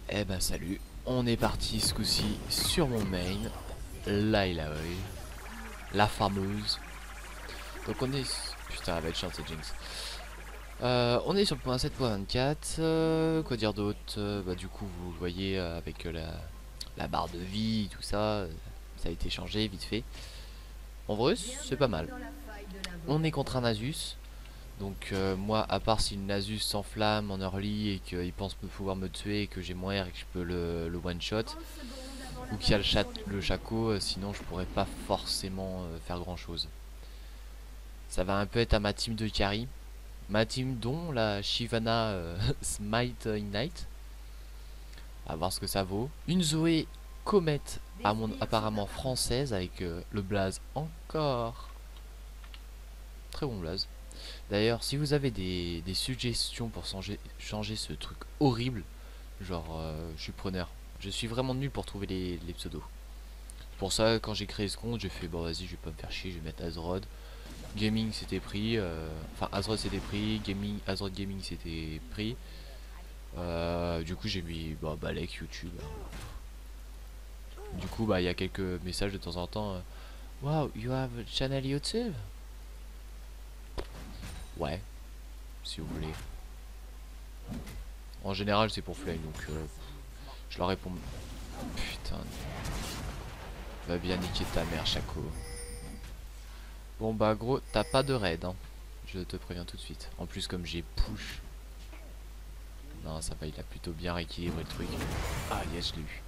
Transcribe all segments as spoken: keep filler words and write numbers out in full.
Eh ben salut, on est parti ce coup-ci sur mon main, la Illaoi, la fameuse. Donc on est... Putain, elle va être chiante cette Jinx. Euh, on est sur le point sept point vingt-quatre, euh, quoi dire d'autre. Euh, Bah du coup vous voyez euh, avec euh, la, la barre de vie, tout ça, euh, ça a été changé vite fait. En vrai c'est pas mal. On est contre un Nasus. Donc euh, moi, à part si le Nasus s'enflamme en early et qu'il pense me pouvoir me tuer et que j'ai moins R et que je peux le, le one shot, ou qu'il y a le, chat, le Shaco, euh, sinon je pourrais pas forcément euh, faire grand chose. Ça va un peu être à ma team de carry. Ma team dont la Shyvana euh, Smite Ignite. À voir ce que ça vaut. Une Zoé Comet, à mon, apparemment française, avec euh, le blaze encore. Très bon blaze. D'ailleurs, si vous avez des, des suggestions pour changer, changer ce truc horrible, genre, euh, je suis preneur. Je suis vraiment nul pour trouver les, les pseudos. Pour ça, quand j'ai créé ce compte, j'ai fait, bon vas-y, je vais pas me faire chier, je vais mettre Azrod. Gaming c'était pris, euh, enfin Azrod c'était pris, Gaming, Azrod Gaming c'était pris. Euh, du coup j'ai mis bah, Balek YouTube. Du coup bah il y a quelques messages de temps en temps. euh, Wow, you have a channel YouTube? Ouais, si vous voulez. En général c'est pour Flame donc euh, je leur réponds. Putain. Va bien niquer ta mère Chaco. Bon bah gros t'as pas de raid hein. Je te préviens tout de suite. En plus comme j'ai push. Non ça va, il a plutôt bien rééquilibré le truc. Ah yes je l'ai eu.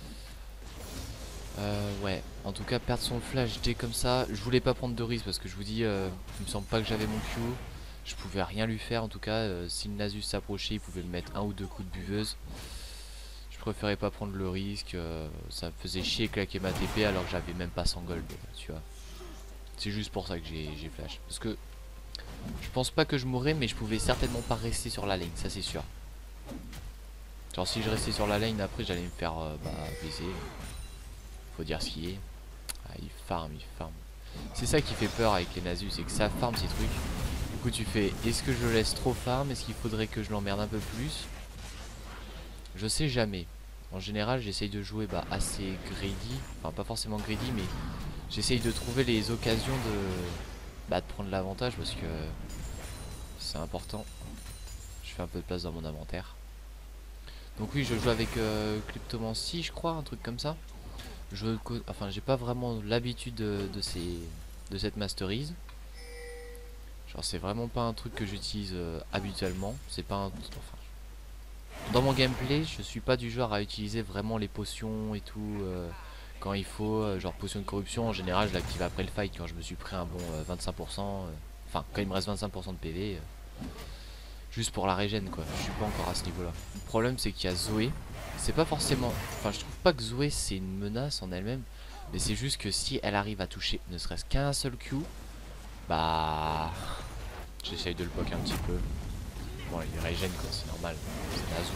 Euh, ouais, en tout cas perdre son flash dès comme ça, je voulais pas prendre de risque parce que je vous dis, euh, il me semble pas que j'avais mon Q, je pouvais rien lui faire en tout cas, euh, si le Nasus s'approchait il pouvait me mettre un ou deux coups de buveuse. Je préférais pas prendre le risque, euh, ça me faisait chier claquer ma T P alors que j'avais même pas cent gold, tu vois. C'est juste pour ça que j'ai flash, parce que je pense pas que je mourrais mais je pouvais certainement pas rester sur la lane, ça c'est sûr. Genre si je restais sur la lane après j'allais me faire euh, bah, baiser. Faut dire ce qui est. Ah, il farm, il farm. C'est ça qui fait peur avec les Nasus, c'est que ça farm ces trucs. Du coup tu fais, est-ce que je le laisse trop farm? Est-ce qu'il faudrait que je l'emmerde un peu plus? Je sais jamais. En général j'essaye de jouer bah, assez greedy. Enfin pas forcément greedy mais j'essaye de trouver les occasions de, bah, de prendre l'avantage parce que c'est important. Je fais un peu de place dans mon inventaire. Donc oui je joue avec euh, Cryptomancy je crois, un truc comme ça. Je, enfin, j'ai pas vraiment l'habitude de, de ces de cette masterise. Genre, c'est vraiment pas un truc que j'utilise euh, habituellement. C'est pas un, enfin, dans mon gameplay, je suis pas du genre à utiliser vraiment les potions et tout euh, quand il faut. Euh, genre, potion de corruption, en général, je l'active après le fight quand je me suis pris un bon euh, vingt-cinq pour cent. euh, Enfin, quand il me reste vingt-cinq pour cent de P V. euh, juste pour la régène, quoi. Je suis pas encore à ce niveau-là. Le problème, c'est qu'il y a Zoé. C'est pas forcément. Enfin, je trouve pas que Zoé c'est une menace en elle-même. Mais c'est juste que si elle arrive à toucher ne serait-ce qu'un seul Q, bah. J'essaye de le poke un petit peu. Bon, il régène quoi, c'est normal. C'est Nazu.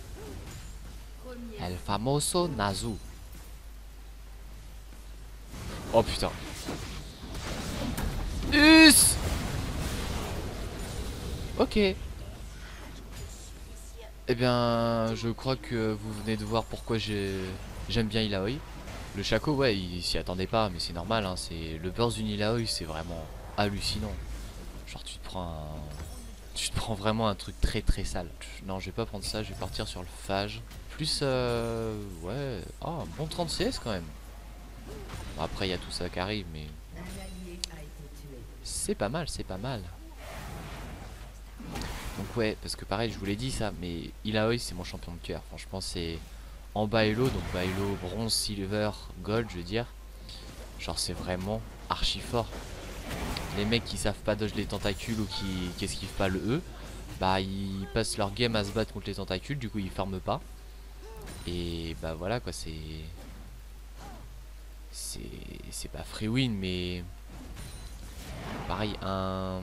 El famoso Nazu. Oh putain. Us. Ok. Eh bien, je crois que vous venez de voir pourquoi j'aime bien Illaoi. Le Shaco, ouais, il s'y attendait pas, mais c'est normal, hein, c'est le burst d'une Illaoi, c'est vraiment hallucinant. Genre tu te prends un... Tu te prends vraiment un truc très très sale. Non, je vais pas prendre ça, je vais partir sur le phage. Plus, euh... ouais... Oh, un bon trente C S quand même. Bon, après, il y a tout ça qui arrive, mais... C'est pas mal, c'est pas mal. Donc ouais, parce que pareil, je vous l'ai dit ça, mais Illaoi, c'est mon champion de cœur. Franchement, c'est... En bas elo, donc bas elo, bronze, silver, gold, je veux dire. Genre, c'est vraiment archi fort. Les mecs qui savent pas dodge les tentacules ou qui, qui esquivent pas le E, bah ils passent leur game à se battre contre les tentacules, du coup ils farment pas. Et bah voilà quoi, c'est... C'est c'est pas free win mais... Pareil, un...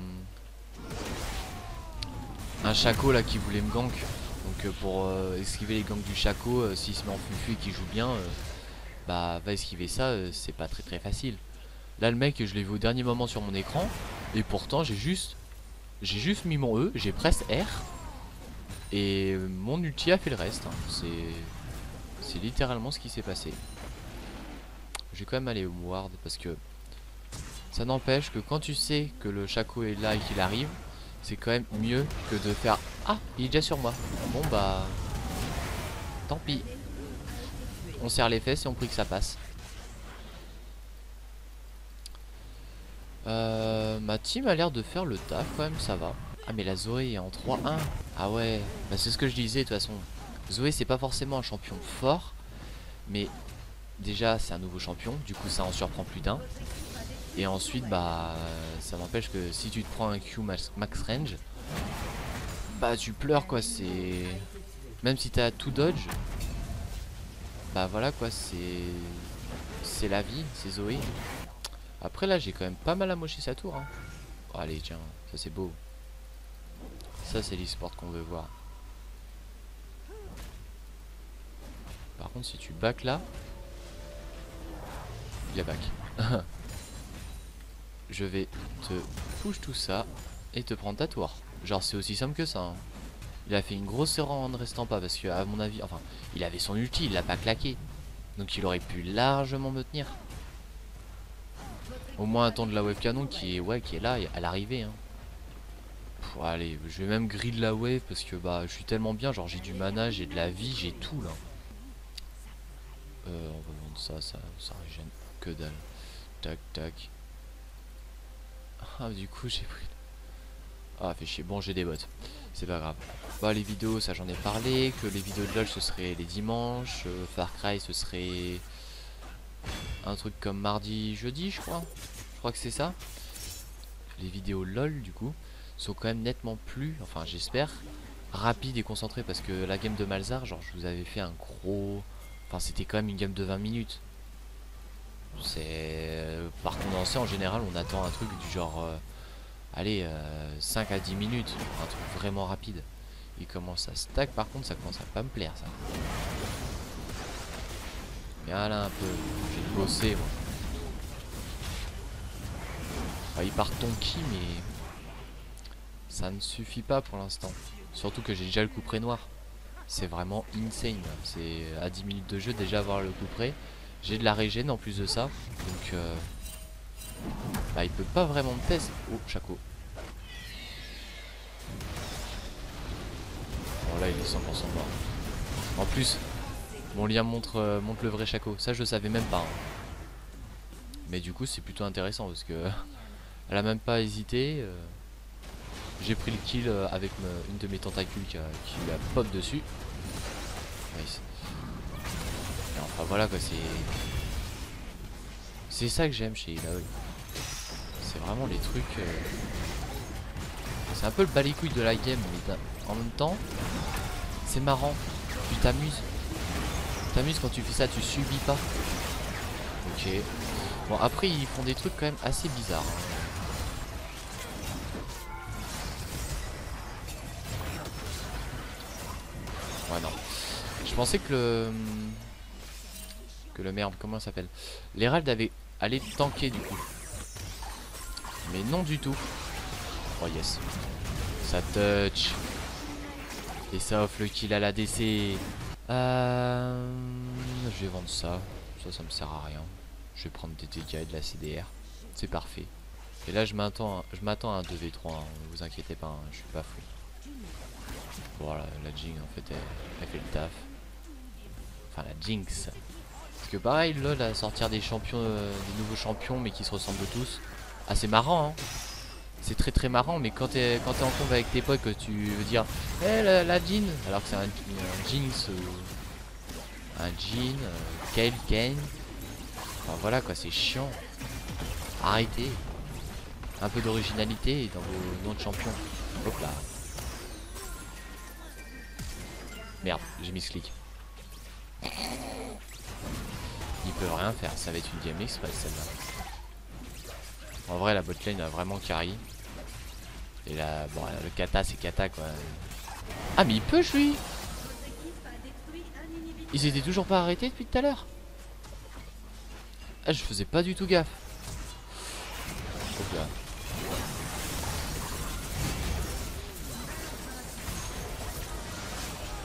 Un Shaco là qui voulait me gank. Donc euh, pour euh, esquiver les ganks du Shaco, euh, s'il se met en fufu et qu'il joue bien, euh, bah va esquiver ça, euh, c'est pas très très facile. Là le mec je l'ai vu au dernier moment sur mon écran, et pourtant j'ai juste... J'ai juste mis mon E, j'ai presse R. Et mon ulti a fait le reste. Hein. C'est c'est littéralement ce qui s'est passé. Je vais quand même aller au ward parce que ça n'empêche que quand tu sais que le Shaco est là et qu'il arrive, c'est quand même mieux que de faire ah, il est déjà sur moi. Bon bah tant pis. On serre les fesses et on prie que ça passe. Euh, ma team a l'air de faire le taf quand même, ça va. Ah mais la Zoé est en trois un. Ah ouais, bah c'est ce que je disais de toute façon. Zoé c'est pas forcément un champion fort, mais déjà c'est un nouveau champion, du coup ça en surprend plus d'un. Et ensuite bah ça n'empêche que si tu te prends un Q max, max range, bah tu pleures quoi, c'est... Même si t'as tout dodge, bah voilà quoi, c'est... C'est la vie, c'est Zoé. Après là j'ai quand même pas mal amoché sa tour hein. Oh, allez tiens, ça c'est beau. Ça c'est l'e-sport qu'on veut voir. Par contre si tu back là, il a back. Je vais te push tout ça et te prendre ta tour. Genre c'est aussi simple que ça hein. Il a fait une grosse erreur en ne restant pas parce que à mon avis, enfin il avait son ulti, il l'a pas claqué. Donc il aurait pu largement me tenir. Au moins attendre la wave canon qui est, ouais, qui est là à l'arrivée hein. Pff, allez, je vais même grill la wave parce que bah je suis tellement bien, genre j'ai du mana, j'ai de la vie, j'ai tout là. Euh, on va vendre ça, ça, ça régène que dalle. Tac tac. Ah du coup j'ai pris... Ah fait chier, bon j'ai des bots, c'est pas grave. Bah les vidéos ça j'en ai parlé, que les vidéos de LoL ce serait les dimanches, euh, Far Cry ce serait un truc comme mardi, jeudi je crois. Je crois que c'est ça. Les vidéos LoL du coup sont quand même nettement plus, enfin j'espère, rapides et concentrées parce que la game de Malzar, genre je vous avais fait un gros... Enfin c'était quand même une game de vingt minutes. C'est... Par condensé en général on attend un truc du genre... Euh... Allez, euh, cinq à dix minutes, un truc vraiment rapide. Il commence à stack, par contre ça commence à pas me plaire ça. Viens là un peu, j'ai bossé moi. Ah, il part tonki mais ça ne suffit pas pour l'instant. Surtout que j'ai déjà le coup près noir. C'est vraiment insane. C'est à dix minutes de jeu déjà avoir le coup près. J'ai de la régène en plus de ça. Donc euh, bah il peut pas vraiment me tester. Oh Shaco. Bon là il est cent pour cent mort. En plus mon lien montre, euh, montre le vrai Shaco. Ça je savais même pas hein. Mais du coup c'est plutôt intéressant parce que elle a même pas hésité. euh, J'ai pris le kill euh, avec me, une de mes tentacules qui, a, qui lui a pop dessus. Nice. Et enfin voilà quoi, c'est... C'est ça que j'aime chez Ilaoi. C'est vraiment les trucs... Euh... C'est un peu le balicouille de la game, mais en même temps, c'est marrant. Tu t'amuses. Tu t'amuses quand tu fais ça, tu subis pas. Ok. Bon après ils font des trucs quand même assez bizarres. Hein. Ouais non. Je pensais que le... Que le merde, comment ça s'appelle, l'Herald avait allé tanker du coup. Mais non du tout. Oh yes. Ça touch. Et ça offre le kill à la D C. Euh... Je vais vendre ça. Ça, ça me sert à rien. Je vais prendre des dégâts et de la C D R. C'est parfait. Et là je m'attends je m'attends à un deux v trois. Hein. Ne vous inquiétez pas, hein. Je suis pas fou. Voilà, la Jinx en fait elle, elle fait le taf. Enfin la Jinx. Parce que pareil, LoL à sortir des champions, euh, des nouveaux champions mais qui se ressemblent tous. Ah c'est marrant hein. C'est très très marrant, mais quand t'es quand t'es en combat avec tes potes que tu veux dire hé hey, la, la Jean, alors que c'est un, un Jinx ou un Jean, euh, Kayle, Kayn. Enfin voilà quoi, c'est chiant. Arrêtez. Un peu d'originalité dans vos noms de champions. Hop là. Merde, j'ai mis ce clic. Ils peuvent rien faire, ça va être une game express celle-là. En vrai la botlane a vraiment carry. Et là, bon, le kata c'est kata quoi. Ah mais il push lui. Ils étaient toujours pas arrêtés depuis tout à l'heure. Ah je faisais pas du tout gaffe. Hop là.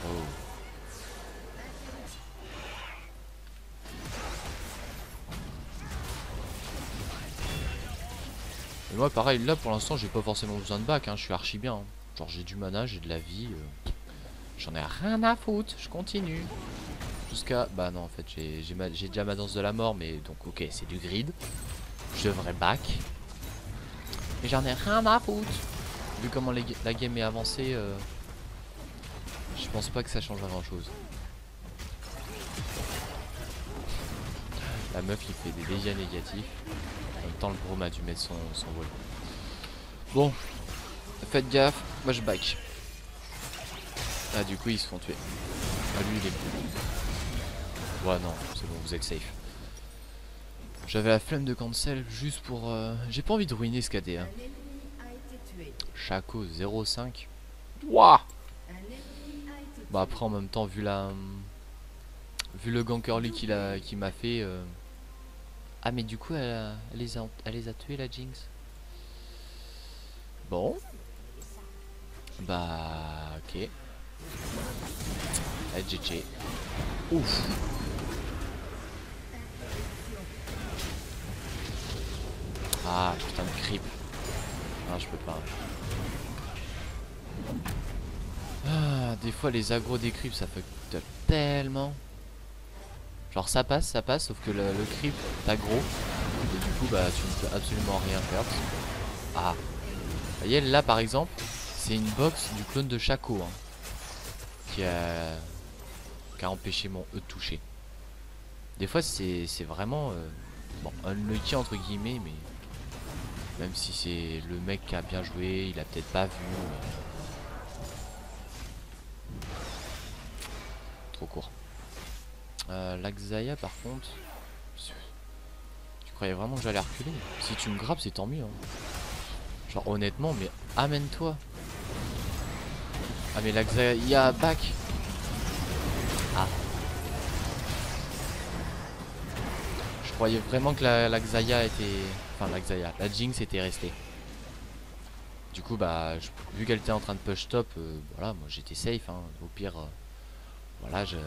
Oh. Et moi pareil là pour l'instant j'ai pas forcément besoin de bac hein, je suis archi bien hein. Genre j'ai du mana, j'ai de la vie euh, j'en ai rien à foutre, je continue jusqu'à... Bah non en fait j'ai j'ai déjà ma danse de la mort. Mais donc ok c'est du grid. Je devrais back. Mais j'en ai rien à foutre. Vu comment les, la game est avancée euh, je pense pas que ça changera grand chose. La meuf qui fait des dégâts négatifs. En même temps le gros m'a dû mettre son, son vol. Bon, faites gaffe, moi je back. Ah du coup ils se font tuer. Ah lui il est bleu. Ouais non, c'est bon, vous êtes safe. J'avais la flemme de cancel juste pour... Euh... J'ai pas envie de ruiner ce K D hein. Chaco zéro cinq. Wouah. Bah après en même temps vu la... Vu le gank early qu'il a qu'il m'a fait... Euh... Ah mais du coup elle, a... elle, les a... elle les a tués la Jinx. Bon. Bah ok. Ah, G G. Ouf. Ah putain de creep. Non je peux pas. Ah, des fois les agros des creeps ça fait tellement. Genre ça passe, ça passe, sauf que le, le creep t'aggro. Et du coup bah tu ne peux absolument rien faire. Ah. Vous voyez là par exemple, c'est une box du clone de Chaco hein, qui a qui a empêché mon E de toucher. Des fois c'est vraiment euh, bon, unlucky entre guillemets, mais même si c'est le mec qui a bien joué, il a peut-être pas vu. Mais... Trop court. Euh, L'Axaya par contre, tu croyais vraiment que j'allais reculer? Si tu me grappes c'est tant mieux hein. Genre honnêtement, mais amène-toi. Ah mais l'Axaya back. Ah. Je croyais vraiment que la, la Xayah était... Enfin la Xayah, la Jinx était restée. Du coup bah je... vu qu'elle était en train de push top, euh, voilà moi j'étais safe hein. Au pire euh, voilà je...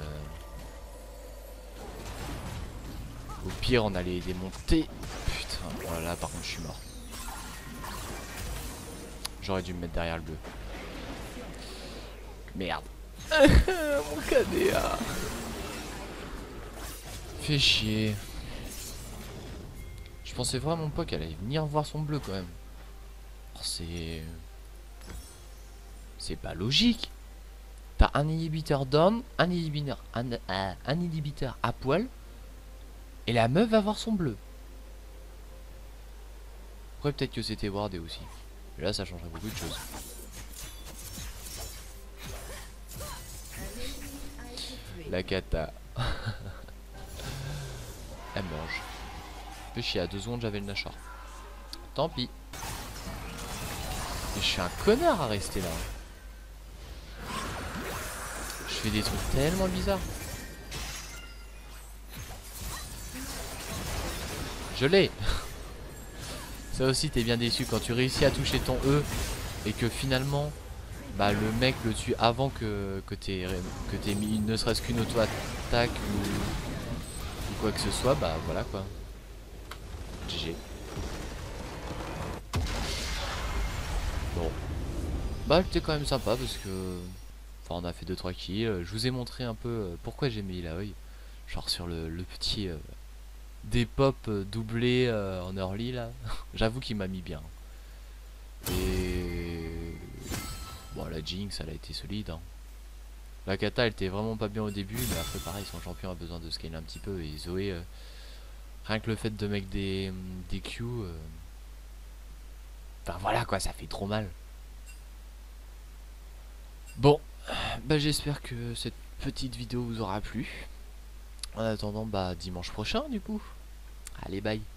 Au pire on allait démonter. Putain voilà par contre je suis mort. J'aurais dû me mettre derrière le bleu. Merde. Mon K D A. Fait chier. Je pensais vraiment pas qu'elle allait venir voir son bleu quand même. C'est... C'est pas logique. T'as un inhibiteur d'homme, un inhibiteur, un, un, un inhibiteur à poil. Et la meuf va voir son bleu. Après peut-être que c'était wardé aussi. Et là ça changerait beaucoup de choses. La cata. Elle mange. Fait chier, à deux secondes j'avais le Nashor. Tant pis. Et je suis un connard à rester là. Je fais des trucs tellement bizarres. Je l'ai. Ça aussi t'es bien déçu quand tu réussis à toucher ton E et que finalement bah le mec le tue avant que, que t'aies que t'aies mis ne serait-ce qu'une auto-attaque ou, ou quoi que ce soit, bah voilà quoi. G G. Bon. Bah c'était quand même sympa parce que... Enfin on a fait deux trois kills. Je vous ai montré un peu pourquoi j'ai mis la œil. Genre sur le, le petit... Euh, des pop euh, doublés euh, en early là. J'avoue qu'il m'a mis bien. Et... Bon la Jinx elle a été solide hein. La Kata elle était vraiment pas bien au début, mais après pareil son champion a besoin de scaler un petit peu. Et Zoé euh, rien que le fait de mettre des, des Q euh... Enfin voilà quoi, ça fait trop mal. Bon bah j'espère que cette petite vidéo vous aura plu. En attendant bah dimanche prochain du coup. Allez bye.